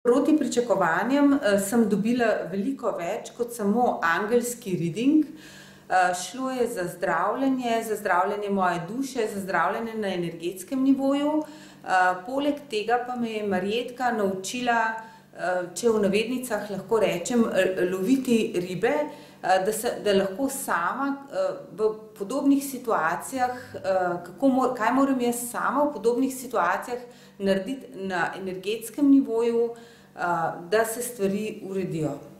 Proti pričakovanjem sem dobila veliko več kot samo angelski reading. Šlo je za zdravljenje moje duše, za zdravljenje na energetskem nivoju. Poleg tega pa me je Marjetka naučila, če v navednicah lahko rečem, loviti ribe, da lahko sama v podobnih situacijah, kaj moram jaz sama v podobnih situacijah narediti na energetskem nivoju, da se stvari uredijo.